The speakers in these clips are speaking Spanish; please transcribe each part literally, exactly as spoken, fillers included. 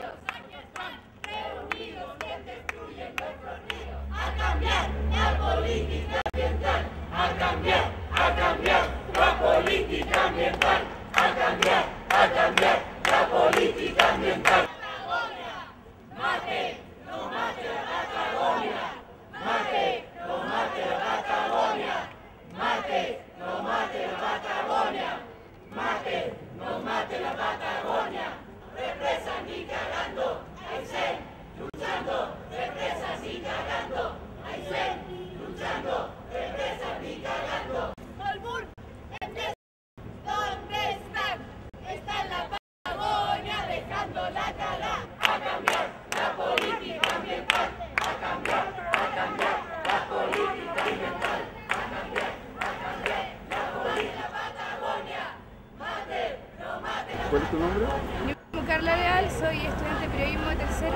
¿Cuál es tu nombre? Yo soy Carla Leal, soy estudiante de periodismo de tercero.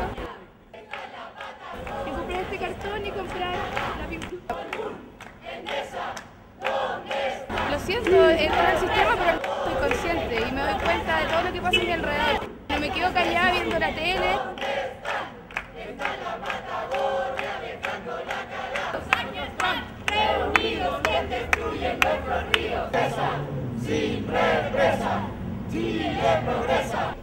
Y comprar este cartón y comprar la pintura. Lo siento, entra en el sistema, pero no estoy consciente y me doy cuenta de todo lo que pasa a mi alrededor. No me quedo callada viendo la tele. Reunidos que destruyen nuestros ríos. Sin represa, Chile progresa.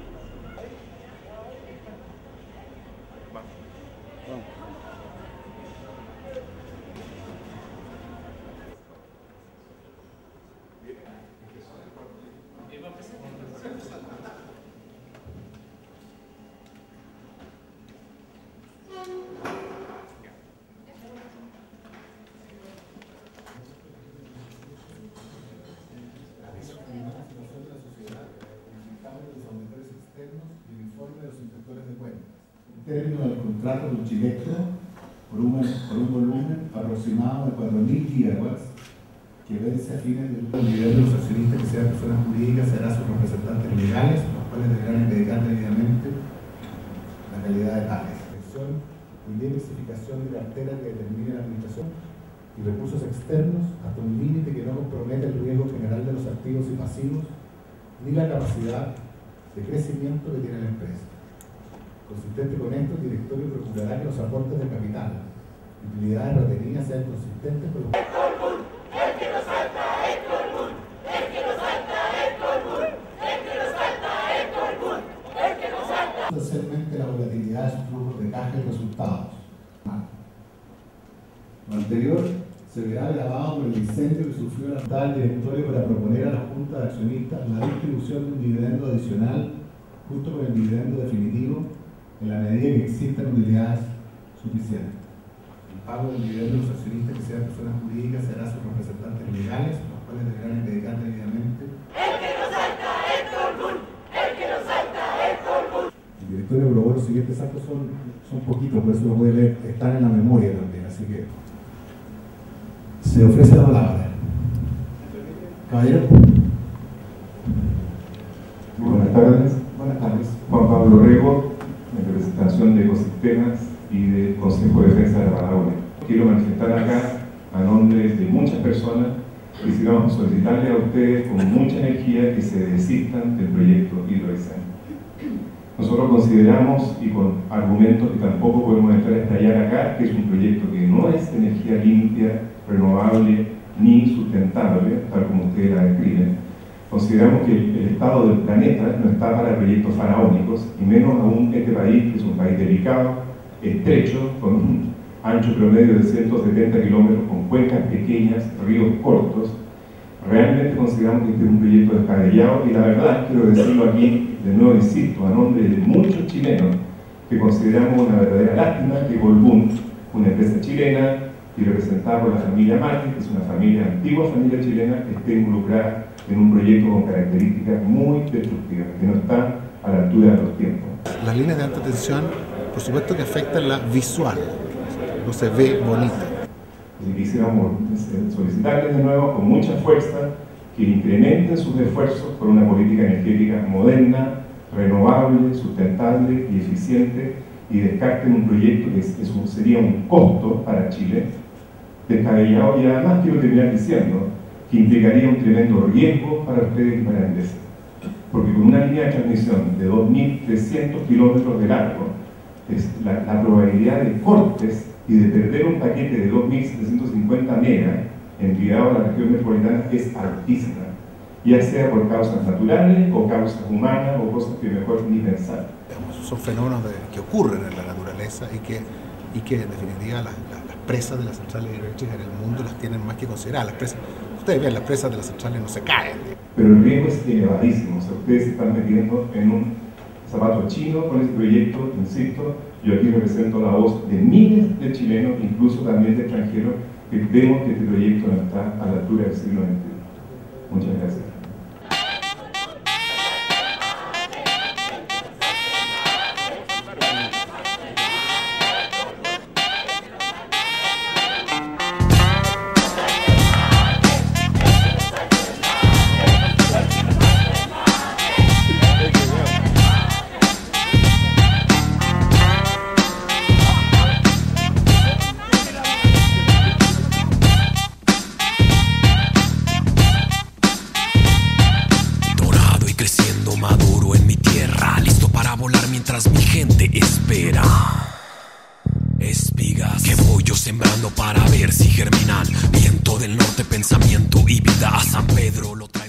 Término del contrato con Chilectro por un, por un volumen aproximado de cuatro mil gigawatts que vence a fines del nivel de los accionistas que sean personas jurídicas será sus representantes legales, los cuales deberán dedicar debidamente la calidad de tales. Selección y diversificación de cartera que determine la administración y recursos externos hasta un límite que no comprometa el riesgo general de los activos y pasivos ni la capacidad de crecimiento que tiene la empresa. Consistente con esto, el directorio procurará que los aportes de capital y utilidades retenidas sean consistentes con los... El Colbún, el que nos salta, el Colbún, el que nos salta, el Colbún, el que nos salta, el Colbún, el que nos salta. Especialmente la volatilidad de sus flujos de caja y resultados. Lo anterior se verá agravado por el incendio que sufrió la Junta del Directorio para proponer a la Junta de Accionistas la distribución de un dividendo adicional junto con el dividendo definitivo en la medida que existan utilidades suficientes. El pago del dividendo de los accionistas que sean personas jurídicas será sus representantes legales, los cuales deberán dedicar debidamente. El que nos salta, el Colbún, el que nos salta, el Colbún. El directorio probó los siguientes actos, son, son poquitos, por eso lo puede leer, están en la memoria también, así que se ofrece la palabra. Caballero. Buenas tardes. Buenas tardes. Juan Pablo Rego, en representación de Ecosistemas y del Consejo de Defensa de la Patagonia. Quiero manifestar acá, a nombre de muchas personas, quisiéramos solicitarles a ustedes con mucha energía que se desistan del proyecto Hidroaicén. Nosotros consideramos, y con argumentos que tampoco podemos entrar a estallar acá, que es un proyecto que no es energía limpia, renovable ni sustentable, tal como ustedes la describen. Consideramos que el estado del planeta no está para proyectos faraónicos, y menos aún este país, que es un país delicado, estrecho, con un ancho promedio de ciento setenta kilómetros, con cuencas pequeñas, ríos cortos. Realmente consideramos que este es un proyecto descabellado, y la verdad, quiero decirlo aquí, de nuevo insisto, a nombre de muchos chilenos, que consideramos una verdadera lástima que Colbún, una empresa chilena y representada por la familia Martí, que es una familia, antigua familia chilena, esté involucrada en un proyecto con características muy destructivas, que no están a la altura de los tiempos. Las líneas de alta tensión, por supuesto que afectan la visual, no se ve bonita. Y quisiéramos solicitarles de nuevo con mucha fuerza que incrementen sus esfuerzos por una política energética moderna, renovable, sustentable y eficiente, y descarten un proyecto que es, eso sería un costo para Chile, descabellado, y además quiero terminar diciendo que implicaría un tremendo riesgo para ustedes y para Endesa. porque con una línea de transmisión de dos mil trescientos kilómetros de largo, es la, la probabilidad de cortes y de perder un paquete de dos mil setecientos cincuenta megas enviado a la región metropolitana es altísima, ya sea por causas naturales o causas humanas o cosas que mejor ni pensar. Son fenómenos de, que ocurren en la naturaleza y que, y que en definitiva las, las, las presas de las centrales hidroeléctricas en el mundo las tienen más que considerar. Las presas, ustedes ven, las presas de las centrales no se caen. Pero el riesgo es elevadísimo, o sea, ustedes se están metiendo en un zapato chino con este proyecto, insisto. Yo aquí represento la voz de miles de chilenos, incluso también de extranjeros, que vemos que este proyecto no está a la altura del siglo veintiuno. Muchas gracias. Mientras mi gente espera espigas que voy yo sembrando para ver si germinan. Viento del norte, pensamiento y vida a San Pedro lo trae.